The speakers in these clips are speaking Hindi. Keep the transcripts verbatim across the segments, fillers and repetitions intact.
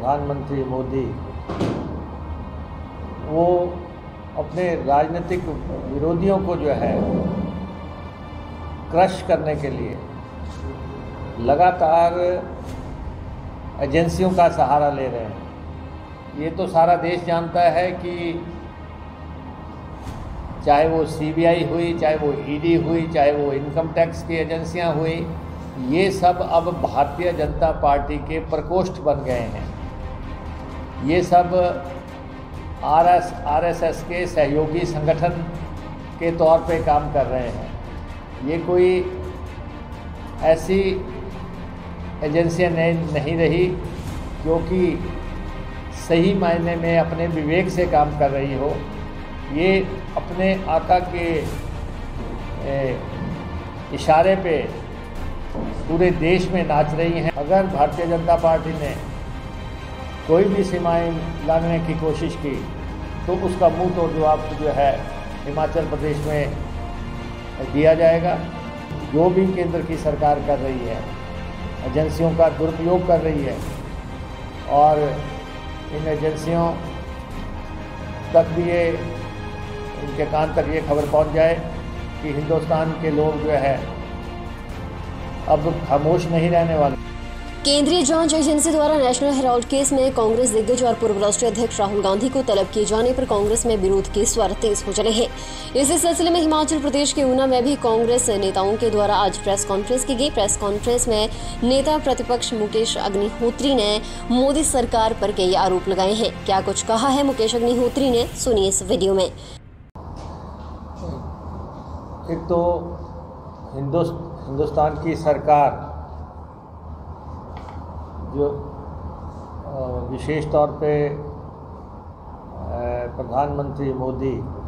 प्रधानमंत्री मोदी वो अपने राजनीतिक विरोधियों को जो है क्रश करने के लिए लगातार एजेंसियों का सहारा ले रहे हैं। ये तो सारा देश जानता है कि चाहे वो सीबीआई हुई, चाहे वो ईडी हुई, चाहे वो इनकम टैक्स की एजेंसियां हुई, ये सब अब भारतीय जनता पार्टी के प्रकोष्ठ बन गए हैं। ये सब R S R S S के सहयोगी संगठन के तौर पे काम कर रहे हैं। ये कोई ऐसी एजेंसियां नहीं, नहीं रही जो कि सही मायने में अपने विवेक से काम कर रही हो। ये अपने आका के ए, इशारे पे पूरे देश में नाच रही हैं। अगर भारतीय जनता पार्टी ने कोई भी सीमाएं लांघने की कोशिश की तो उसका मुंह तोड़ जवाब जो है हिमाचल प्रदेश में दिया जाएगा। जो भी केंद्र की सरकार कर रही है, एजेंसियों का दुरुपयोग कर रही है और इन एजेंसियों तक भी ये इनके कान तक ये खबर पहुंच जाए कि हिंदुस्तान के लोग जो है अब खामोश नहीं रहने वाले। केंद्रीय जांच एजेंसी द्वारा नेशनल हेराल्ड केस में कांग्रेस दिग्गज और पूर्व राष्ट्रीय अध्यक्ष राहुल गांधी को तलब किए जाने पर कांग्रेस में विरोध के स्वर तेज हो चले हैं। इसी सिलसिले में हिमाचल प्रदेश के ऊना में भी कांग्रेस नेताओं के द्वारा आज प्रेस कॉन्फ्रेंस की गई। प्रेस कॉन्फ्रेंस में नेता प्रतिपक्ष मुकेश अग्निहोत्री ने मोदी सरकार पर कई आरोप लगाए हैं। क्या कुछ कहा है मुकेश अग्निहोत्री ने, सुनिए इस वीडियो में। एक तो हिंदुस्तान की सरकार जो विशेष तौर पे प्रधानमंत्री मोदी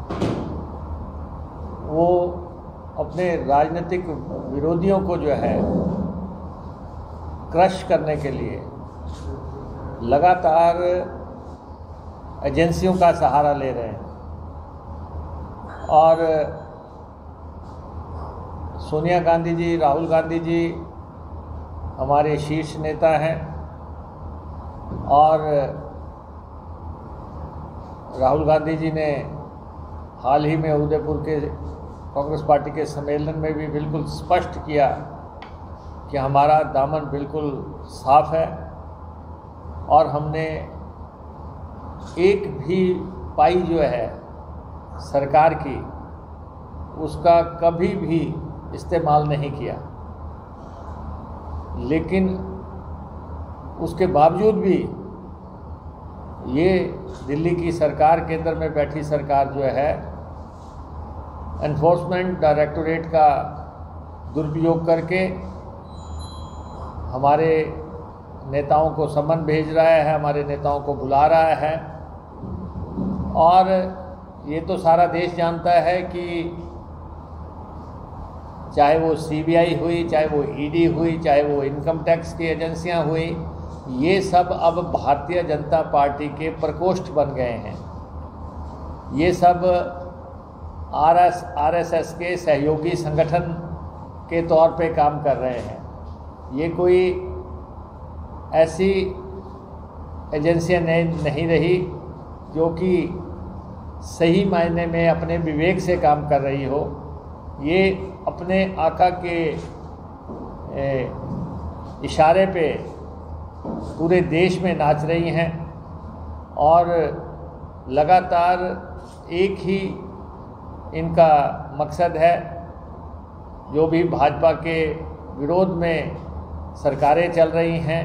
वो अपने राजनीतिक विरोधियों को जो है क्रश करने के लिए लगातार एजेंसियों का सहारा ले रहे हैं। और सोनिया गांधी जी, राहुल गांधी जी हमारे शीर्ष नेता हैं और राहुल गांधी जी ने हाल ही में उदयपुर के कांग्रेस पार्टी के सम्मेलन में भी बिल्कुल स्पष्ट किया कि हमारा दामन बिल्कुल साफ है और हमने एक भी पाई जो है सरकार की उसका कभी भी इस्तेमाल नहीं किया। लेकिन उसके बावजूद भी ये दिल्ली की सरकार, केंद्र में बैठी सरकार जो है एनफोर्समेंट डायरेक्टोरेट का दुरुपयोग करके हमारे नेताओं को समन भेज रहा है, हमारे नेताओं को बुला रहा है। और ये तो सारा देश जानता है कि चाहे वो सीबीआई हुई, चाहे वो ईडी हुई, चाहे वो इनकम टैक्स की एजेंसियां हुई, ये सब अब भारतीय जनता पार्टी के प्रकोष्ठ बन गए हैं। ये सब R S R S S के सहयोगी संगठन के तौर पे काम कर रहे हैं। ये कोई ऐसी एजेंसियां नहीं, नहीं रही जो कि सही मायने में अपने विवेक से काम कर रही हो। ये अपने आका के ए, इशारे पे पूरे देश में नाच रही हैं और लगातार एक ही इनका मकसद है, जो भी भाजपा के विरोध में सरकारें चल रही हैं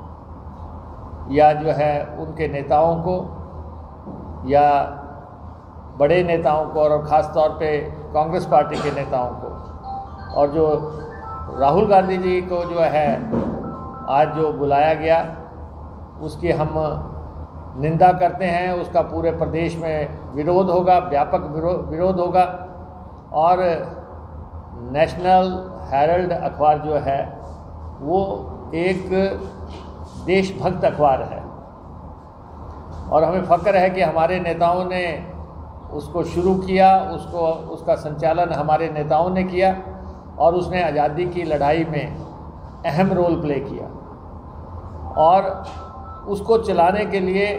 या जो है उनके नेताओं को या बड़े नेताओं को और ख़ास तौर पे कांग्रेस पार्टी के नेताओं को, और जो राहुल गांधी जी को जो है आज जो बुलाया गया उसकी हम निंदा करते हैं। उसका पूरे प्रदेश में विरोध होगा, व्यापक विरोध होगा। और नेशनल हेराल्ड अखबार जो है वो एक देशभक्त अखबार है और हमें फ़ख्र है कि हमारे नेताओं ने उसको शुरू किया, उसको उसका संचालन हमारे नेताओं ने किया और उसने आज़ादी की लड़ाई में अहम रोल प्ले किया। और उसको चलाने के लिए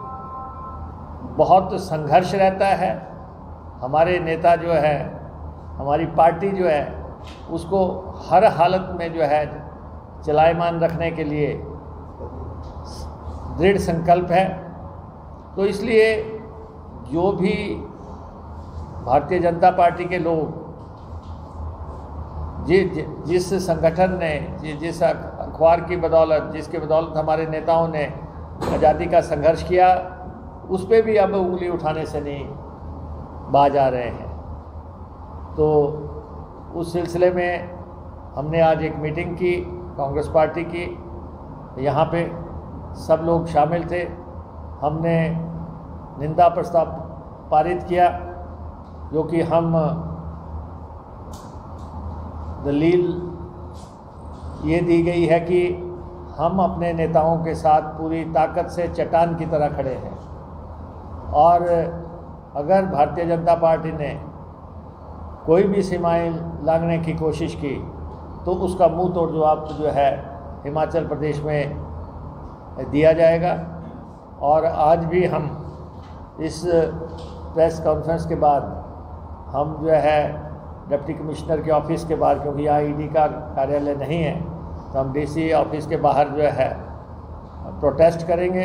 बहुत संघर्ष रहता है। हमारे नेता जो है, हमारी पार्टी जो है, उसको हर हालत में जो है चलायमान रखने के लिए दृढ़ संकल्प है। तो इसलिए जो भी भारतीय जनता पार्टी के लोग जि, जि, जिस संगठन ने जि, जिस अखबार की बदौलत जिसके बदौलत हमारे नेताओं ने आज़ादी का संघर्ष किया, उस पर भी अब उंगली उठाने से नहीं बाज आ रहे हैं। तो उस सिलसिले में हमने आज एक मीटिंग की कांग्रेस पार्टी की, यहाँ पे सब लोग शामिल थे। हमने निंदा प्रस्ताव पारित किया, जो कि हम दलील ये दी गई है कि हम अपने नेताओं के साथ पूरी ताकत से चट्टान की तरह खड़े हैं, और अगर भारतीय जनता पार्टी ने कोई भी सीमाएं लांघने की कोशिश की तो उसका मुंह तोड़ जवाब जो है हिमाचल प्रदेश में दिया जाएगा। और आज भी हम इस प्रेस कॉन्फ्रेंस के बाद हम जो है डिप्टी कमिश्नर के ऑफिस के बाहर, क्योंकि यहाँ ईडी का कार्यालय नहीं है, तो हम डीसी ऑफिस के बाहर जो है प्रोटेस्ट करेंगे,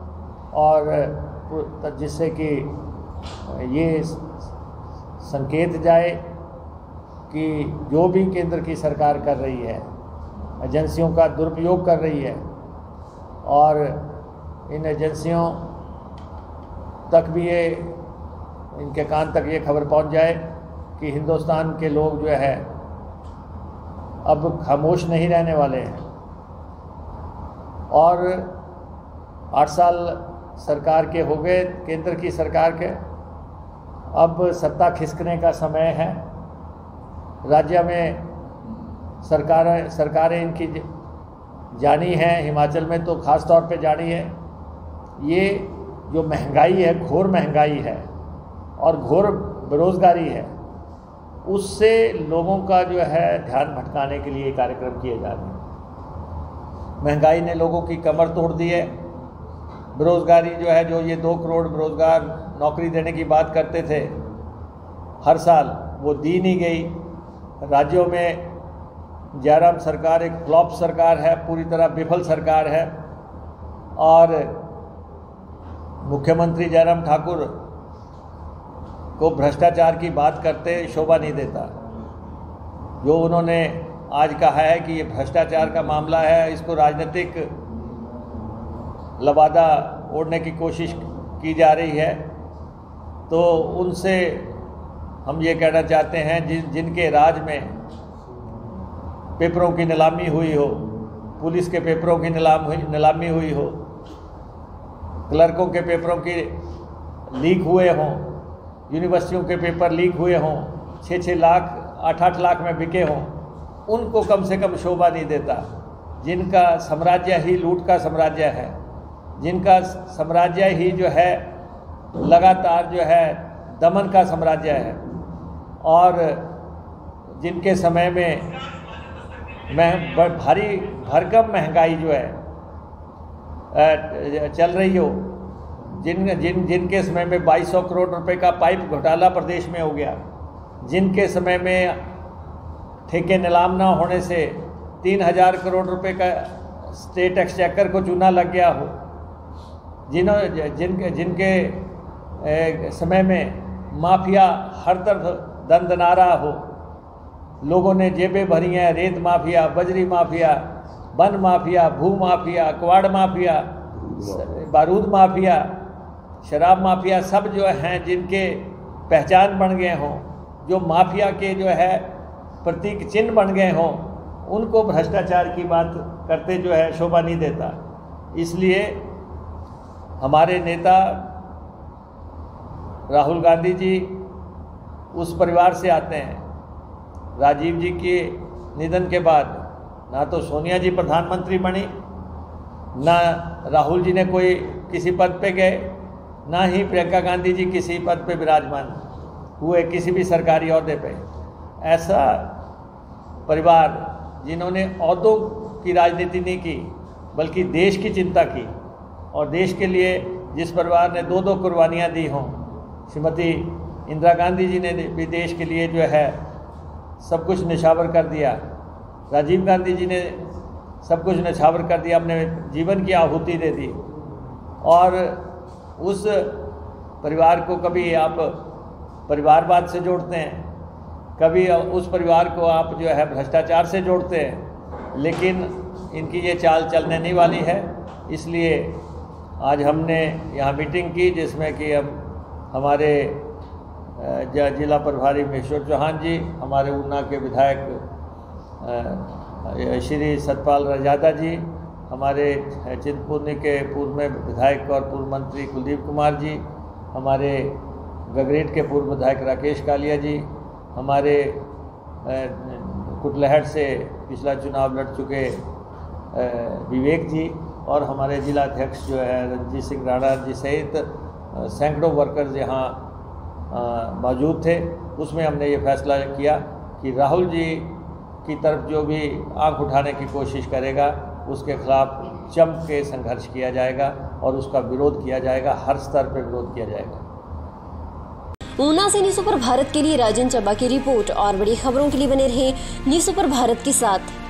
और जिससे कि ये संकेत जाए कि जो भी केंद्र की सरकार कर रही है, एजेंसियों का दुरुपयोग कर रही है, और इन एजेंसियों तक भी ये, इनके कान तक ये खबर पहुंच जाए कि हिंदुस्तान के लोग जो है अब खामोश नहीं रहने वाले हैं। और आठ साल सरकार के हो गए, केंद्र की सरकार के, अब सत्ता खिसकने का समय है। राज्य में सरकार सरकारें इनकी जानी हैं, हिमाचल में तो ख़ास तौर पे जानी है। ये जो महंगाई है, घोर महंगाई है और घोर बेरोज़गारी है, उससे लोगों का जो है ध्यान भटकाने के लिए कार्यक्रम किए जा रहे हैं। महंगाई ने लोगों की कमर तोड़ दी है। बेरोज़गारी जो है, जो ये दो करोड़ बेरोज़गार नौकरी देने की बात करते थे हर साल, वो दी नहीं गई। राज्यों में जयराम सरकार एक फ्लॉप सरकार है, पूरी तरह विफल सरकार है, और मुख्यमंत्री जयराम ठाकुर को भ्रष्टाचार की बात करते शोभा नहीं देता। जो उन्होंने आज कहा है कि ये भ्रष्टाचार का मामला है, इसको राजनीतिक लबादा ओढ़ने की कोशिश की जा रही है, तो उनसे हम ये कहना चाहते हैं, जिन जिनके राज में पेपरों की नीलामी हुई हो, पुलिस के पेपरों की नीलाम हुई नीलामी हुई हो, क्लर्कों के पेपरों की लीक हुए हों, यूनिवर्सिटियों के पेपर लीक हुए हों, छः छः लाख आठ आठ लाख में बिके हों, उनको कम से कम शोभा नहीं देता। जिनका साम्राज्य ही लूट का साम्राज्य है, जिनका साम्राज्य ही जो है लगातार जो है दमन का साम्राज्य है, और जिनके समय में मह भारी भरकम महंगाई जो है चल रही हो, जिन जिन जिनके समय में बाईस सौ करोड़ रुपए का पाइप घोटाला प्रदेश में हो गया, जिनके समय में ठेके नीलाम ना होने से तीन हजार करोड़ रुपए का स्टेट एक्सचेकर को चूना लग गया हो, जिन्हों जिनके जिनके समय में माफिया हर तरफ दंदनारा हो, लोगों ने जेबें भरी हैं, रेत माफिया, बजरी माफिया, वन माफिया, भू माफिया, क्वाड माफिया, बारूद माफिया, शराब माफिया, सब जो हैं जिनके पहचान बन गए हों, जो माफिया के जो है प्रतीक चिन्ह बन गए हों, उनको भ्रष्टाचार की बात करते जो है शोभा नहीं देता। इसलिए हमारे नेता राहुल गांधी जी उस परिवार से आते हैं। राजीव जी के निधन के बाद ना तो सोनिया जी प्रधानमंत्री बनी, ना राहुल जी ने कोई किसी पद पे गए, ना ही प्रियंका गांधी जी किसी पद पे विराजमान हुए किसी भी सरकारी ओहदे पे। ऐसा परिवार जिन्होंने ओहदों की राजनीति नहीं की बल्कि देश की चिंता की, और देश के लिए जिस परिवार ने दो दो कुर्बानियाँ दी हों, श्रीमती इंदिरा गांधी जी ने भी देश के लिए जो है सब कुछ निछावर कर दिया, राजीव गांधी जी ने सब कुछ निछावर कर दिया, अपने जीवन की आहुति दे दी। और उस परिवार को कभी आप परिवारवाद से जोड़ते हैं, कभी उस परिवार को आप जो है भ्रष्टाचार से जोड़ते हैं, लेकिन इनकी ये चाल चलने नहीं वाली है। इसलिए आज हमने यहाँ मीटिंग की जिसमें कि हम हमारे जिला प्रभारी महेश्वर चौहान जी, हमारे ऊना के विधायक श्री सतपाल रजादा जी, हमारे चिंतपूर्णी के पूर्व में विधायक और पूर्व मंत्री कुलदीप कुमार जी, हमारे गगरेट के पूर्व विधायक राकेश कालिया जी, हमारे कुटलहट से पिछला चुनाव लड़ चुके विवेक जी और हमारे जिला अध्यक्ष जो है रंजीत सिंह राणा जी सहित सैकड़ों वर्कर्स यहाँ मौजूद थे। उसमें हमने ये फैसला किया कि राहुल जी की तरफ जो भी आंख उठाने की कोशिश करेगा उसके खिलाफ जम के संघर्ष किया जाएगा और उसका विरोध किया जाएगा, हर स्तर पर विरोध किया जाएगा। ऊना से न्यूज़ सुपर भारत के लिए राजन चब्बा की रिपोर्ट। और बड़ी खबरों के लिए बने रहे न्यूज़ सुपर भारत के साथ।